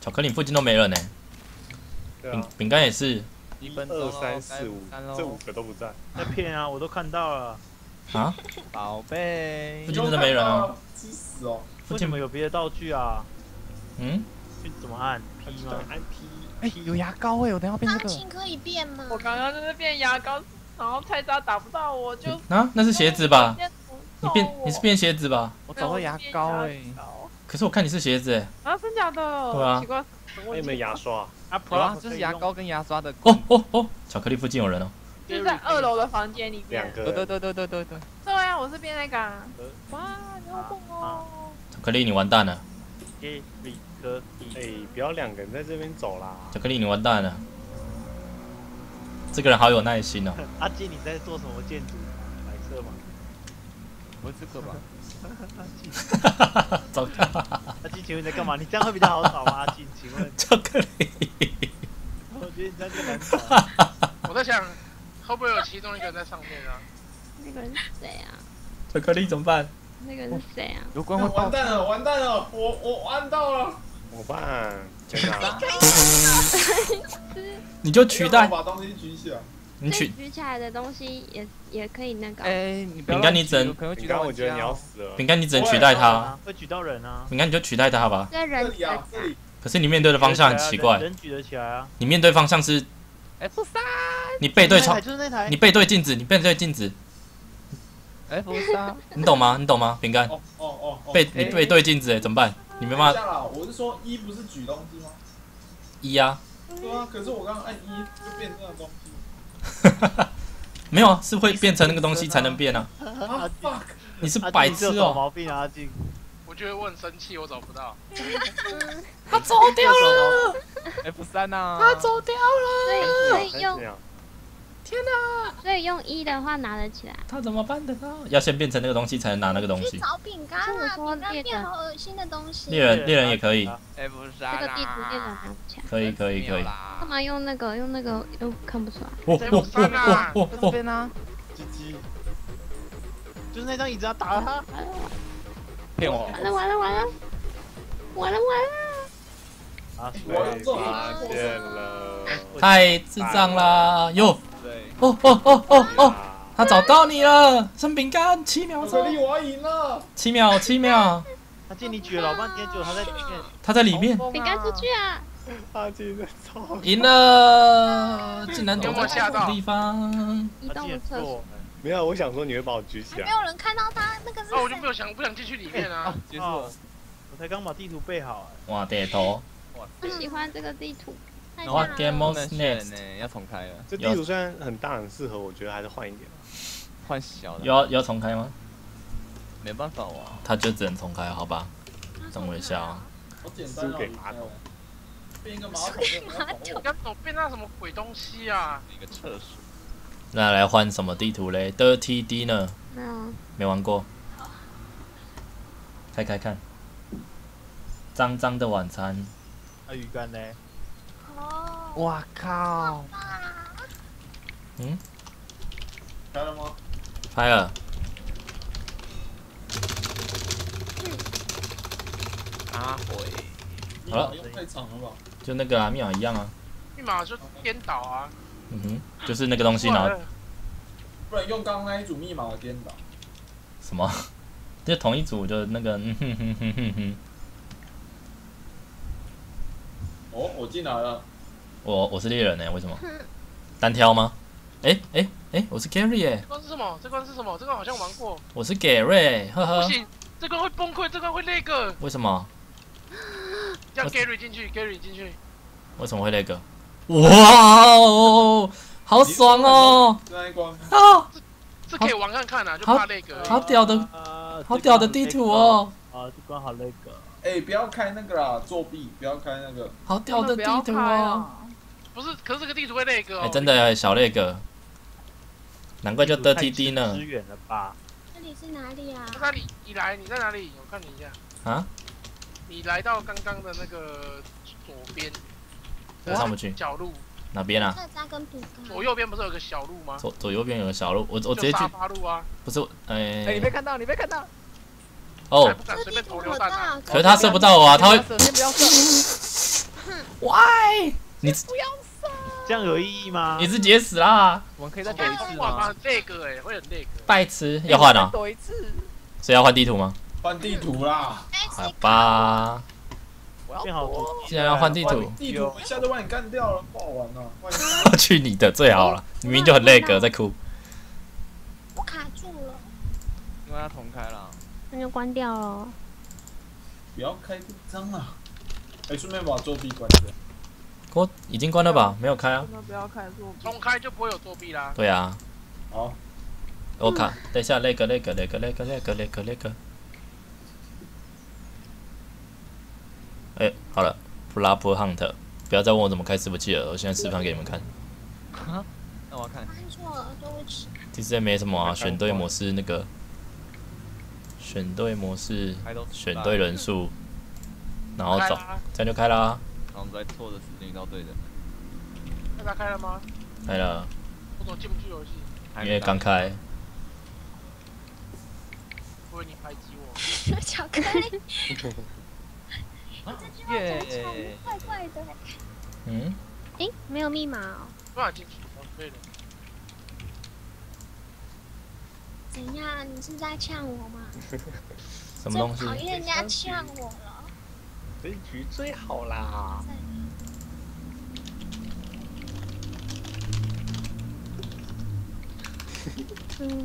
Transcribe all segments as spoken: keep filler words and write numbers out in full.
巧克力附近都没人呢、欸。饼饼干也是。 一分二三四五，这五个都不在。 在骗啊，我都看到了。 啊？ 宝贝， 附近真的没人啊！ 吃死哦！ 附近有别的道具啊？ 嗯？ 怎么按 P 吗？ 按 P。 哎，有牙膏哎，我等下变这个。 钢琴可以变吗？ 我刚刚就是变牙膏，然后菜渣打不到我就。 啊？那是鞋子吧？你变你是变鞋子吧？ 我找到牙膏哎。 可是我看你是鞋子哎。 啊，真假的？ 对啊。 奇怪。 那有没有牙刷？ 啊， 有啊，就是牙膏跟牙刷的。 哦哦哦！巧克力附近有人哦。 就在二楼的房间里面。 两个。 对对对对对对对。 对啊，我是变那个。哇，你好棒哦！ 巧克力，你完蛋了。 给李哥。 哎，不要两个人在这边走啦。 巧克力，你完蛋了。这个人好有耐心哦。 阿基，你在做什么建筑？白色吗？ 不是这个吧？ 糟糕！ 阿基，请问你在干嘛？你这样会比较好找吗？阿基，请问。 巧克力。 我觉得你这样更难找。 我在想，会不会有其中一个人在上面啊？ 那个人是谁啊？ 巧克力怎么办？ 那个人是谁啊？ 有关会完蛋了，完蛋了，我我按到了。 怎么办？天哪！ 你就取代。 把东西举起来。 你取举起来的东西也也可以那个。 哎，你不要。 饼干，你只能。 饼干，我觉得你要死了。 饼干，你只能取代他。 会举到人啊。 饼干，你就取代他吧。 在人这里啊，这里。 可是你面对的方向很奇怪。 人举得起来啊。 你面对方向是 F 三。 你背对窗， 就是那台。 你背对镜子，你背对镜子。 F 三。 你懂吗？你懂吗？饼干。 哦哦哦。 背你背对镜子哎，怎么办？你没办法。我是说一不是举东西吗？ 一啊。 对啊，可是我刚刚按一就变那个东西。 没有啊，是会变成那个东西才能变啊。 啊 fuck！ 你是白痴哦。 毛病啊，阿金。 我觉得我很生气，我找不到。 他走掉了。 F 三呐。 他走掉了。 所以所以用。 天哪！ 所以用一的话拿得起来。 他怎么办的呢？要先变成那个东西才能拿那个东西。 去找饼干啊！饼干变好恶心的东西。 猎人猎人也可以。 F 三。 这个地图猎人拿不起来。 可以可以可以。 干嘛用那个用那个又看不出来？ 哦哦哦哦这边呢？ 鸡鸡。就是那张椅子要打了他。 骗我！ 完了完了完了！完了完了！ 啊！ 发现了！ 太智障啦！哟！ 对。 哦哦哦哦哦！他找到你了，生饼干，七秒钟。 巧克力，我要赢了！ 七秒，七秒。 阿金，你举了老半天，结果他在里面。 他在里面。 饼干出去啊！ 阿金在操！ 赢了！竟然躲在这个地方。 移动的厕所。 没有，我想说你会把我举起来。 没有人看到他，那个是。 哦，我就没有想不想进去里面啊。 结束了， 我才刚把地图背好。 哇，地图。 不喜欢这个地图。 哇 ，Game of 呢， Next 要重开了。 这地图虽然很大很适合，我觉得还是换一点。 换小的。 要要重开吗？ 没办法哇。 他就只能重开，好吧？等我一下啊。 好简单哦。 输给马桶。 变一个马桶。 马桶。要怎么变那什么鬼东西啊？ 一个厕所。 那来换什么地图嘞 ？Dirty Dinner 没有， 没玩过，开开看。脏脏的晚餐。 那鱼竿嘞？ 哦。 哇靠！ 嗯？ 开了吗？ 开了。 阿回。 好了。 太长了吧？ 就那个啊，密码一样啊。 密码就颠倒啊。 嗯哼，就是那个东西呢。 不然用刚刚那一组密码的颠倒。 什么？就同一组，就那个嗯哼哼哼哼哼。 哦，我进来了。 我我是猎人呢，为什么？单挑吗？哎哎哎，我是 Gary 耶。 这关是什么？这关是什么？这关好像玩过。 我是 Gary， 呵呵。 不行，这关会崩溃，这关会那个。 为什么？ 让 Gary 进去 ，Gary 进去。 为什么会那个？ 哇哦，好爽哦！ 那一关啊， 这可以玩看看啊，就怕那个。 好屌的，好屌的地图哦！ 啊，这关好那个。 哎，不要开那个啦，作弊！不要开那个。 好屌的地图哦！ 不是，可是这个地图会那个哦。 哎，真的小那个，难怪叫 Dirty D 呢。 支援了吧？ 这里是哪里啊？ 在哪里？你来，你在哪里？我看你一下。 啊？ 你来到刚刚的那个左边。 上不去。 小路哪边啊？ 左右边不是有个小路吗？ 左左右边有个小路，我我直接去。 沙发路啊。 不是，哎。 哎，你被看到，你被看到。 哦。 不敢随便投榴弹啊！ 可是他射不到我啊，他会。 先不要射。 Why？你这样有意义吗？ 你是结死啦！ 我们可以再躲一次吗？ 很那个哎，会很那个。 白痴，要换啊？ 躲一次。 所以要换地图吗？ 换地图啦！ 好吧， 变好图。 既然要换地图， 地图一下就把你干掉了，不好玩啊！ 去你的最好了，你明明就很那个在哭。 我卡住了， 因为它重开了。 那就关掉了。 不要开这张啊！哎，顺便把作弊关掉。 我已经关了吧？没有开啊。 那不要开作弊。 重开就不会有作弊啦。 对啊。 好。 我卡，等一下，那个、那个、那个、那个、那个、那个、那个。哎，好了 ，Flap Hunt， 不要再问我怎么开伺服器了，我现在示范给你们看。 那我要看。 看错了，对不起。 其实也没什么啊，选对模式那个，选对模式，选对人数，然后走，这样就开啦。 然后在错的时间遇到对的。 那他开了吗？ 开了。 我怎么进不去游戏？ 因为刚开。 因为你排挤我。 巧克力。 耶！ 怪怪的。 嗯？ 诶，没有密码哦。 不然进去，哦，可以了。 怎样？你是在呛我吗？ 什么东西？ 讨厌人家呛我了。 这一局最好啦！ 嗯。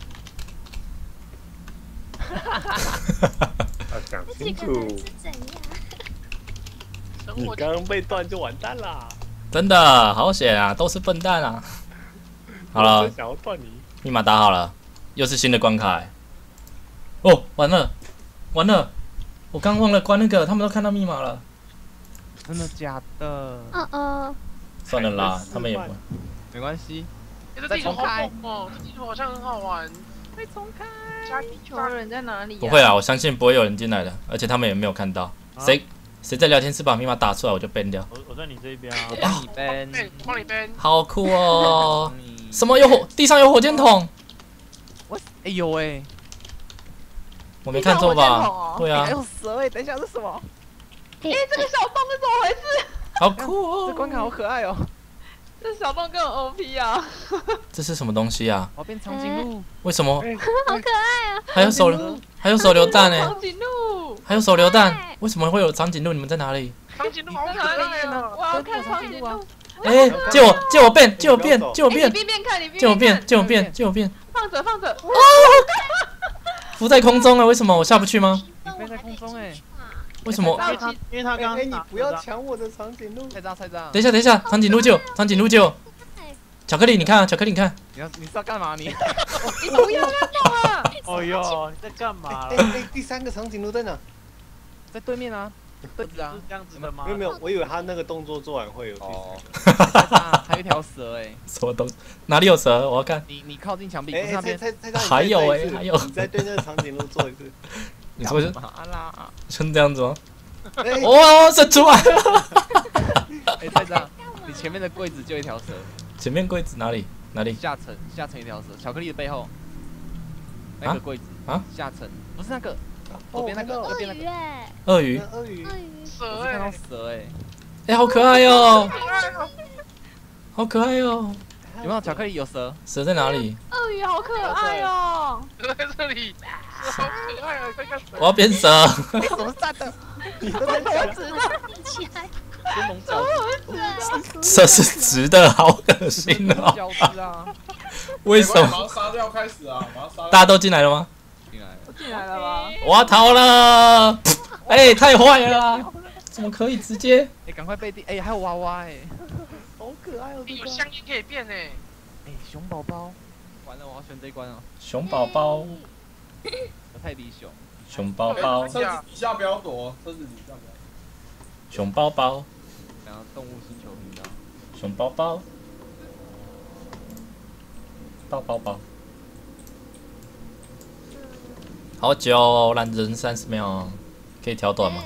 要讲清楚。 是怎样？ 你刚刚被断就完蛋啦！ 真的好险啊，都是笨蛋啊！好了， 想要断你。 密码打好了，又是新的关卡、欸。哦，完了，完了！我刚忘了关那个，他们都看到密码了。 真的假的？ 嗯嗯。 算了啦，他们也不。 没关系。 这地图好猛哦！这地图好像很好玩。 会重开。地球人在哪里、啊？ 不会啊，我相信不会有人进来的，而且他们也没有看到。谁、啊、谁在聊天室把密码打出来，我就 ban 掉。 我我在你这边啊。 我帮你 ban， 帮你 ban。 好酷哦！什么有火？地上有火箭筒。 我哎有哎， 我没看错吧？ 哦、 对啊。 还有蛇哎，等一下这是什么？ 哎、欸，这个小洞是怎么回事？ 好酷哦！ 这关卡好可爱哦。 这小洞更 O P 啊！ 这是什么东西啊？ 我要变长颈鹿。 为什么？ 好可爱啊！ 还有手，还有手榴弹呢、欸。 长颈鹿。 还有手榴弹，为什么会有长颈鹿？你们在哪里？ 长颈鹿好可爱啊！ 我要看长颈鹿。 哎、欸，借我，借我变，借我变，借我变， 你变变看，你变借我变，借我变，借我变。 放着放着。 浮在空中了，为什么我下不去吗？ 你飞在空中哎、欸。 为什么？ 因为他刚刚哎，你不要抢我的长颈鹿！ 菜渣菜渣。 等一下，等一下，长颈鹿救，长颈鹿救。巧克力，你看啊，巧克力，你看。 你要你是要干嘛你？ 你不要乱动啊！ 哦哟，你在干嘛？ 哎哎，第三个长颈鹿在哪？ 在对面啊。对子啊， 是这样子的吗？ 没有没有，我以为他那个动作做完会有第三个。还有一条蛇哎。 什么东？哪里有蛇？我要看。 你你靠近墙壁， 哎哎，猜猜猜还有哎，还有。 你再对那个长颈鹿做一次。 你说是？ 好啦， 是这样子吗？哇，伸出来了！ 哎，菜渣，你前面的柜子就一条蛇。 前面柜子哪里？哪里？ 下层下层一条蛇，巧克力的背后。那个柜子啊？ 下层不是那个。左边那个，右边那个。 鳄鱼。 鳄鱼。 蛇哎。看到蛇哎。 哎，好可爱哦！好可爱哦！ 有没有巧克力有蛇？ 蛇在哪里？ 鳄鱼好可爱哦！ 蛇在这里，好可爱啊！这个蛇。 我要变蛇。 你怎么站的？ 你都在我知道，立起来。 真龙角。 蛇是直的，好恶心哦！ 角质啊！ 为什么？ 马上杀掉开始啊！马上杀掉。 大家都进来了吗？ 进来了。 进来了吧？ 我要逃了！哎，太坏了！怎么可以直接？ 哎，赶快背地！哎，还有娃娃哎， 好可爱哦！ 有香烟可以变呢。 哎，熊宝宝，完了，我要选这一关哦。 熊宝宝， 我泰迪熊。 熊宝宝。 车子底下不要躲，车子底下不要。 熊宝宝。 然后动物星球频道。 熊宝宝。抱抱抱。好久，懒人三十秒，可以调短吗？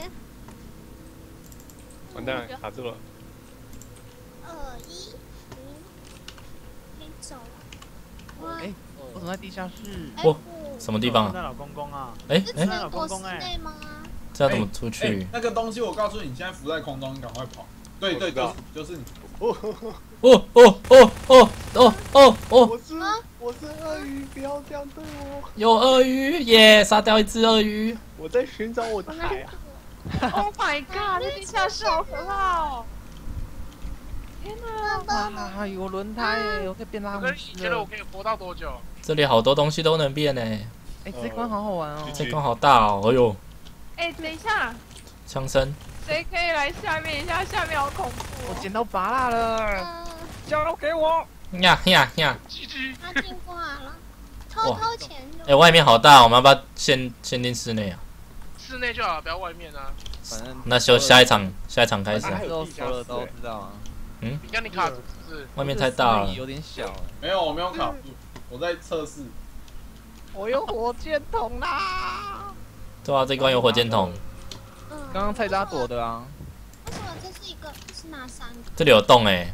完蛋了，卡住了。 二一零，可以走了。 哎，我怎么在地下室？ 哦，什么地方啊？ 在老公公啊！ 哎哎， 是国室内吗？ 这要怎么出去？ 欸、那个东西我告诉你，你现在浮在空中，你赶快跑。对对，就是就是你。 哦哦哦哦哦哦哦哦！ 我是我是鳄鱼，不要这样对我。 有鳄鱼耶，杀掉一只鳄鱼。 我在寻找我的海啊。 Oh my god！ 这地下室好可怕哦！天哪！ 哇，有轮胎耶，我可以变拉姆我跟你觉得我可以活到多久？ 这里好多东西都能变呢。 哎，这关好好玩哦。 这关好大哦，哎呦！ 哎，等一下， 枪声。 谁可以来下面一下？下面好恐怖。 我捡到拔蜡了，交给我。 呀呀呀！ 他进化了，偷偷潜入。 哎，外面好大，我们要不要限限定室内啊？ 室内就好，不要外面啊。 反正那就下一场，下一场开始。 之后熟了都知道啊。 嗯。 你看你卡住是不是？ 外面太大了。 有点小。 没有，我没有卡住，我在测试。 我有火箭筒啦！ 对啊，这关有火箭筒。 刚刚菜渣躲的啊。 为什么这是一个是哪三个？ 这里有洞哎。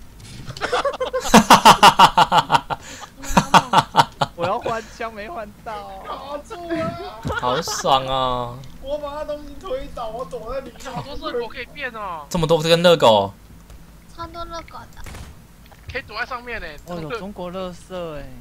我要换枪没换到。 卡住了。 好爽哦！ 我把那东西推倒，我躲在里面。 好多热狗可以变哦。 这么多跟热狗。 超多热狗的。 可以躲在上面呢。 哦，有中国乐色哎。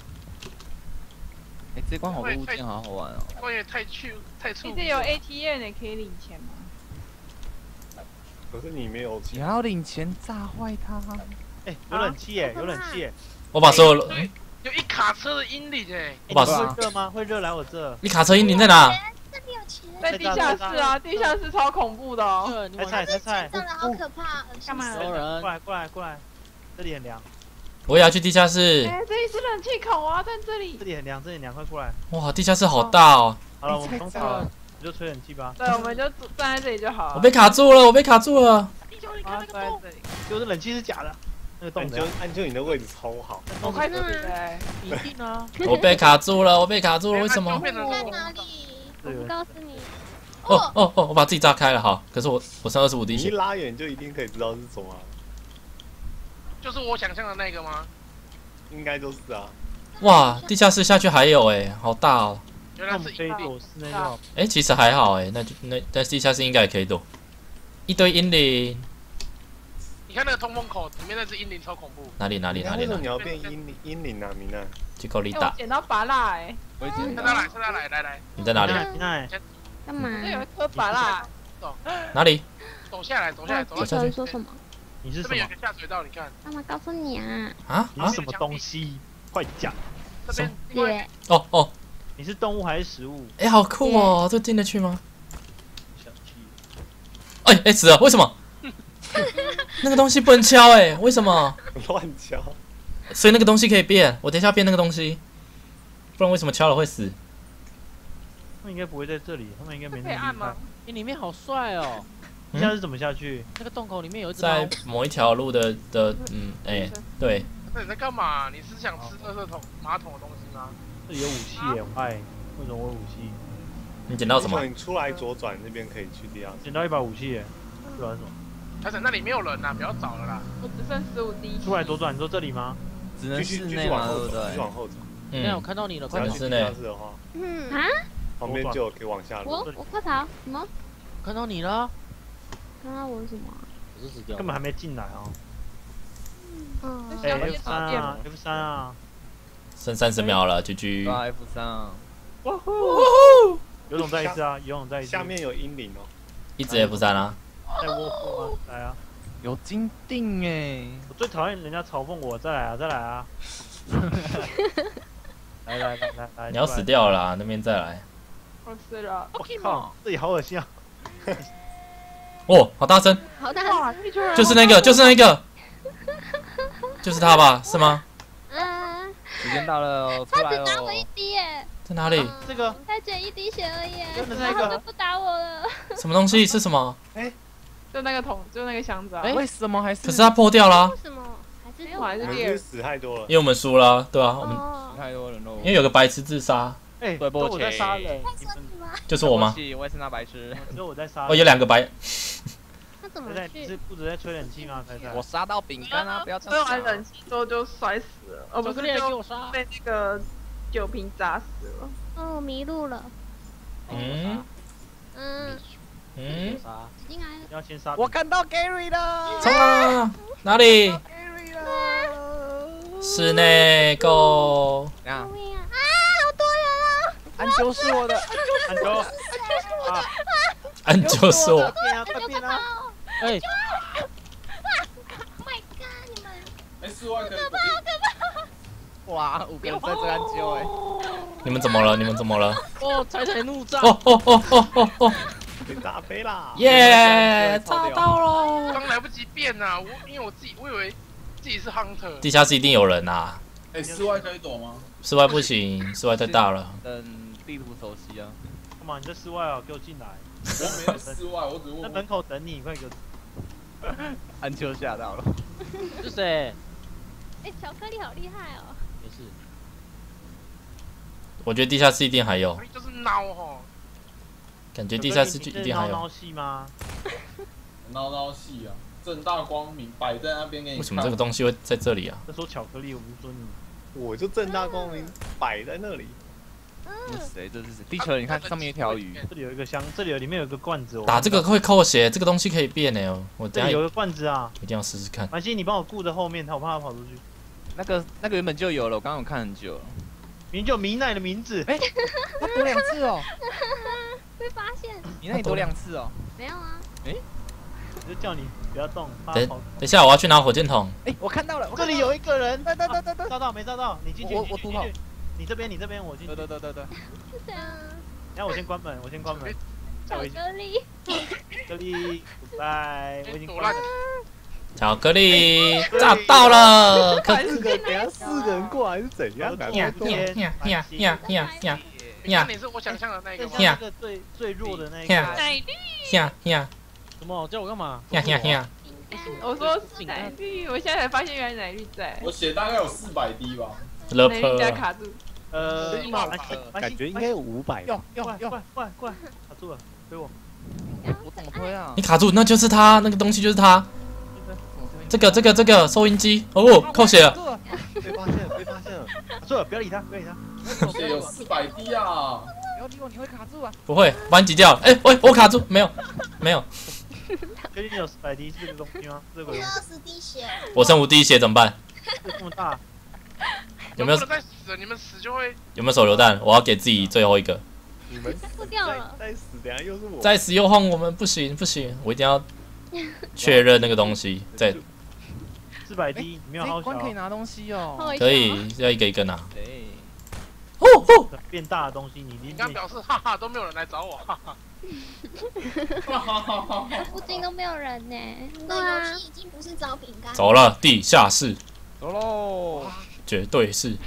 哎，这关好多物件，好好玩哦。 关也太去太触。 这有 A T M 呢，可以领钱吗？ 可是你没有钱。 你要领钱炸坏它。 哎，有冷气耶，有冷气耶。 我把所有有一卡车的阴领哎。 我把会热吗？会热来我这。 你卡车阴领在哪？ 这里有钱。 在地下室啊，地下室超恐怖的哦。 菜菜菜菜， 真的好可怕， 干嘛？ 过来过来过来，这里很凉。 我也要去地下室。 哎，这里是冷气口啊，在这里。 这里很凉，这里凉，快过来。 哇，地下室好大哦。 好了，我们冲了，你就吹冷气吧。 对，我们就站在这里就好了。 我被卡住了，我被卡住了。 地球，你看那个洞。 就是冷气是假的，那个洞。 按就按就你的位置超好。 我快死了，一定啊！ 我被卡住了，我被卡住了，为什么？ 在哪里？我不告诉你。 哦哦哦！我把自己炸开了，好。可是我我剩二十五滴血。 你一拉远就一定可以知道是什么。 就是我想象的那个吗？ 应该就是啊。 哇，地下室下去还有哎，好大哦。 原来是可以躲室内就。 哎，其实还好哎，那就那但是地下室应该也可以躲。一堆阴灵。 你看那个通风口里面那只阴灵超恐怖。 哪里哪里哪里？ 为什么你要变阴灵阴灵啊，明娜？ 去够力大。 捡到拔蜡哎！ 我已经趁他来，趁他来，来来。 你在哪里？ 干嘛？ 这有一颗拔蜡。 走。 哪里？ 走下来，走下来，走下来。说什么？ 你是什么？ 这边有个下水道，你看。 干嘛告诉你啊？ 啊？ 你是什么东西？快讲！ 这边。 对。 哦哦。 你是动物还是食物？ 哎，好酷哦！这进得去吗？哎哎，死了！为什么？那个东西不能敲哎，为什么？ 乱敲。 所以那个东西可以变，我等一下变那个东西，不然为什么敲了会死？ 他们应该不会在这里，他们应该没那么厉害。 哎，里面好帅哦！ 地下室怎么下去？ 那个洞口里面有一只在某一条路的的嗯哎对。 那你在干嘛？你是想吃垃圾桶马桶的东西吗？ 这里有武器耶，哎，为什么我有武器？ 你捡到什么？ 你出来左转那边可以去地下室。 捡到一把武器耶，不然什么？ 而且那里没有人呐，不要找了啦。 我只剩十五滴。 出来左转，你说这里吗？ 只能室内嘛，对不对？ 继续往后走。 嗯，我看到你了，快点。 室内的话， 嗯啊， 旁边就可以往下。 我我快跑！什么？ 看到你了。 看到我什么？ 我是死掉。 根本还没进来哦。 嗯。 哎 ，F 三啊 ，F 三啊。 剩三十秒了 ，G G。 啊 F 三啊。 哇呼！游泳再一次啊，游泳再一次。 下面有阴灵哦。 一直 F 三啊。 在卧铺吗？来啊。 有金锭哎！ 我最讨厌人家嘲讽我，再来啊，再来啊！来来来来来！ 你要死掉了，那边再来。 我死了！ 我靠，这里好恶心啊！ 哦，好大声！ 好大声！ 就是那个，就是那个，就是他吧？是吗？ 嗯。 时间到了，出来他只打我一滴耶！ 在哪里？ 这个才减一滴血而已， 然后就不打我了。 什么东西？是什么？ 哎。 就那个桶，就那个箱子啊！ 为什么还是？ 可是它破掉了。 为什么？还是我还是第二。 死太多了。 因为我们输了，对啊，我们死太多人了。 因为有个白痴自杀。 哎，对，我在杀人。 就是我吗？ 我也是那白痴。 只有我在杀。 哦，有两个白。 他怎么去？ 是不止在吹冷气吗？才在。 我杀到饼干啊！不要这样。吹完冷气之后就摔死了，哦不是，就被那个酒瓶砸死了。 哦，迷路了。 嗯。 嗯。 嗯， 杀， 进来了， 要先杀。 我看到 Gary 了， 冲啊！哪里？ Gary 了， 室内 go。 怎样救？命啊！啊，好多人啊！ 安啾是我的， 安九，啊， 按就是我。 变啊，快变啊！哎， Oh my god！你们哎，室外可以。 哇，五个人在这安啾哎， 你们怎么了？你们怎么了？ 哦，财财怒炸， 哦哦哦哦哦哦！ 被打飞啦！ 耶！炸到了！ 刚来不及变呐，我因为我自己我以为自己是 hunter， 地下室一定有人呐。 哎，室外可以躲吗？ 室外不行，室外太大了。 等地图熟悉啊。 干嘛？你在室外啊？给我进来！ 我没在室外，我只在问。 门口等你，快给我！ 安啾吓到了， 是谁？ 哎，巧克力好厉害哦！ 没事。 我觉得地下室一定还有， 就是孬吼。 感觉地下室就一定还有。 闹戏吗？ 闹闹戏啊，正大光明摆在那边给你看。 为什么这个东西会在这里啊？ 在说巧克力，我不是说你。我就正大光明摆在那里。 这是谁？这是谁？地球人，你看上面有一条鱼， 这里有一个箱，这里有里面有一个罐子。 打这个会扣血，这个东西可以变呢。我等下这里有个罐子啊， 一定要试试看。 马西，你帮我顾着后面，我怕他跑出去。 那个那个原本就有了，我刚刚有看很久了。 明明就有明奈的名字。 哎，他躲两次哦， 被发现？ 你那里躲两次哦。 没有啊。 我就叫你不要动。怕等跑等一下，我要去拿火箭筒。 哎，我看到了， 这里有一个人。 对对对对对， 照到没照到？你进去， 我我堵好进去进去。你这边，你这边，我进去。 对对对对对。 是这样。 然后我先关门，我先关门。 巧克力。 巧克力，拜，我已经躲烂关了。 巧克力炸到了！可四个，等下四个人过来是怎样？ 呀呀呀呀呀呀呀那你是我想象的那一个吗？ 那个最最弱的那一个。 奶绿， 呀呀什么？叫我干嘛？ 呀呀呀！ 我说是奶绿，我现在才发现原来奶绿在， 我血大概有四百滴吧。 勒奶绿加坡。 卡住， 呃， 马感觉应该有五百。 要要要， 过来过来过来过来，卡住了，推我。 我怎么推啊你？卡住，那就是他，那个东西就是他。这个这个这个收音机，哦，扣血了。 被发现了，被发现了。卡住了，不要理他，不要理他。 血有四百滴啊！ 不要理我，你会卡住啊！ 不会，把你挤掉。哎喂，我卡住，没有没有， 确定你有四百滴是这个东西吗？这个你二十滴血。 我剩五滴血怎么办？ 这么大， 有没有不能再死了？你们死就会有没有手榴弹？我要给自己最后一个。 你们付掉了。 再死，等下又是我。 再死又换我们，不行不行，我一定要确认那个东西。再四百滴，没有好小这一关。可以拿东西哦。 可以要一个一个拿。 哎， 哦哦， 变大的东西，你你离刚表示哈哈都没有人来找我，哈哈。 附近都没有人呢。对啊，游戏已经不是找饼干。 走了，地下室走喽！ 绝对是。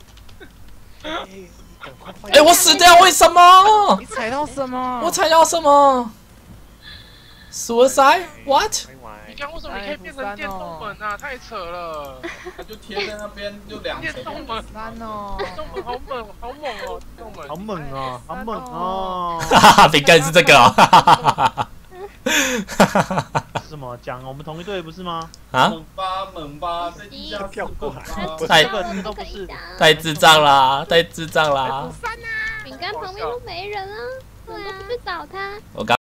哎，我死掉，为什么你？踩到什么？ 我踩到什么？Suicide? What? 你刚为什么你可以变成电动门啊？太扯了！ 它就贴在那边，就两层。 电动门， 三哦， 电动门好猛，好猛哦！电动门好猛哦，好猛哦！ 哈哈哈，饼干是这个哦。哈哈哈哈哈。 什么讲？我们同一队不是吗？ 啊？ 猛吧猛吧，在地下室猛吧。 太这个这个都不是。 太智障啦！太智障啦！ 饼干旁边都没人啊，我们都不去找他。 我刚。